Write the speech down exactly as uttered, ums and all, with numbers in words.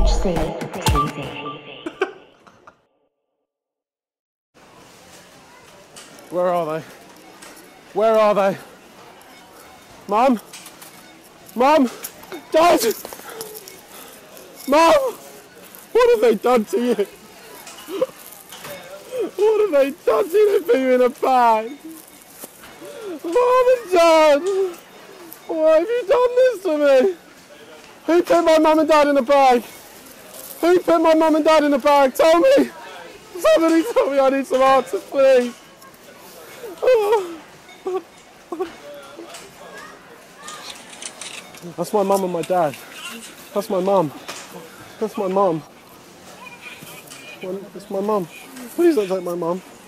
C T V. Where are they? Where are they? Mum? Mum? Dad! Mum! What have they done to you? What have they done to you? They put you in a bag. Mum and Dad! Why have you done this to me? Who put my mum and dad in a bag? Who put my mum and dad in a bag? Tell me! Somebody tell me, I need some answers, please. Oh. That's my mum and my dad. That's my mum. That's my mum. That's my mum. Please don't take my mum.